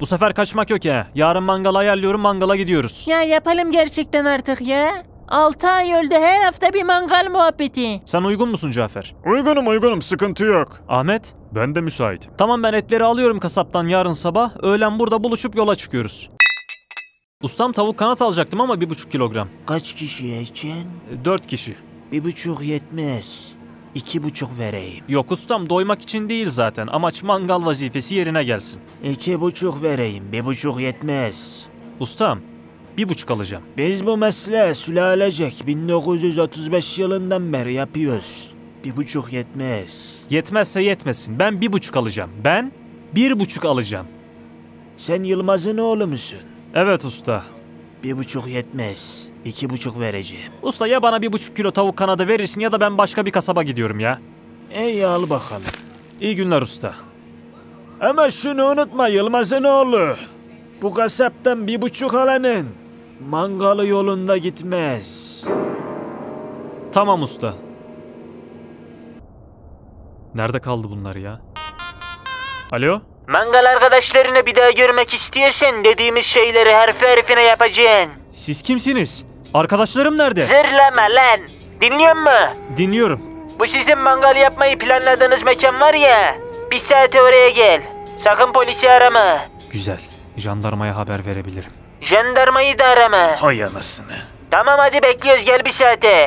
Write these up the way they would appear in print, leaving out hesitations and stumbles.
Bu sefer kaçmak yok ya. Yarın mangal ayarlıyorum, mangala gidiyoruz. Ya yapalım gerçekten artık ya. 6 ay öldü, her hafta bir mangal muhabbeti. Sen uygun musun Cafer? Uygunum, sıkıntı yok. Ahmet? Ben de müsaitim. Tamam, ben etleri alıyorum kasaptan yarın sabah. Öğlen burada buluşup yola çıkıyoruz. Ustam, tavuk kanat alacaktım ama 1,5 kilogram. Kaç kişiye için? 4 kişi. 1,5 yetmez. 2,5 vereyim. Yok ustam, doymak için değil zaten. Amaç mangal vazifesi yerine gelsin. 2,5 vereyim. 1,5 yetmez. Ustam, 1,5 alacağım. Biz bu mesleği sülalecek 1935 yılından beri yapıyoruz. 1,5 yetmez. Yetmezse yetmesin. Ben 1,5 alacağım. Ben 1,5 alacağım. Sen Yılmaz'ın oğlu musun? Evet usta. 1,5 yetmez. 2,5 vereceğim. Usta, ya bana 1,5 kilo tavuk kanadı verirsin ya da ben başka bir kasaba gidiyorum ya. İyi, al bakalım. İyi günler usta. Ama şunu unutma Yılmaz'ın oğlu. Bu kasaptan 1,5 alanın mangalı yolunda gitmez. Tamam usta. Nerede kaldı bunlar ya? Alo? Mangal arkadaşlarını bir daha görmek istiyorsan dediğimiz şeyleri harfi harfine yapacaksın. Siz kimsiniz? Arkadaşlarım nerede? Zırlama lan. Dinliyor musun? Dinliyorum. Bu sizin mangal yapmayı planladığınız mekan var ya. Bir saate oraya gel. Sakın polisi arama. Güzel. Jandarmaya haber verebilirim. Jandarmayı da arama. Hay anasını. Tamam, hadi bekliyoruz, gel bir saate.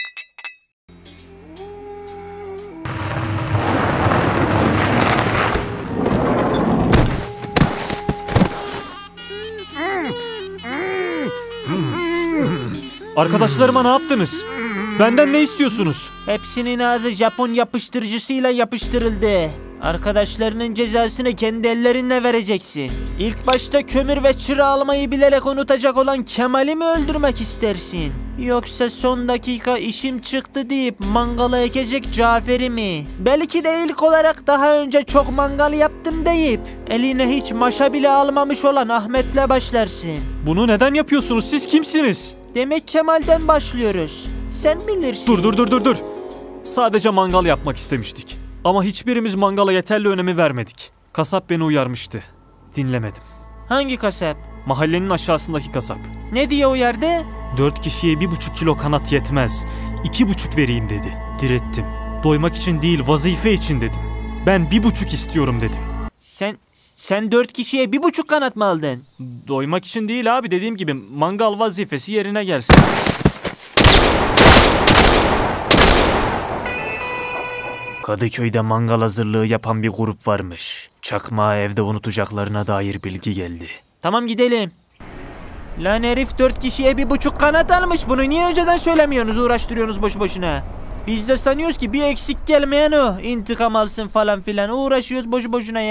Arkadaşlarıma ne yaptınız? Benden ne istiyorsunuz? Hepsinin ağzı Japon yapıştırıcısıyla yapıştırıldı. Arkadaşlarının cezasını kendi ellerinle vereceksin. İlk başta kömür ve çıra almayı bilerek unutacak olan Kemal'i mi öldürmek istersin? Yoksa son dakika işim çıktı deyip mangala ekecek Cafer'i mi? Belki de ilk olarak daha önce çok mangal yaptım deyip eline hiç maşa bile almamış olan Ahmet'le başlarsın. Bunu neden yapıyorsunuz? Siz kimsiniz? Demek Kemal'den başlıyoruz. Sen bilirsin. Dur. Sadece mangal yapmak istemiştik. Ama hiçbirimiz mangala yeterli önemi vermedik. Kasap beni uyarmıştı. Dinlemedim. Hangi kasap? Mahallenin aşağısındaki kasap. Ne diye uyardı? 4 kişiye 1,5 kilo kanat yetmez. 2,5 vereyim dedi. Direttim. Doymak için değil, vazife için dedim. Ben 1,5 istiyorum dedim. Sen 4 kişiye 1,5 kanat mı aldın? Doymak için değil abi, dediğim gibi mangal vazifesi yerine gelsin. Kadıköy'de mangal hazırlığı yapan bir grup varmış. Çakmağı evde unutacaklarına dair bilgi geldi. Tamam, gidelim. Lan herif 4 kişiye 1,5 kanat almış. Bunu niye önceden söylemiyorsunuz, uğraştırıyorsunuz boşu boşuna? Biz de sanıyoruz ki bir eksik gelmeyen o. İntikam alsın falan filan. Uğraşıyoruz boşu boşuna ya.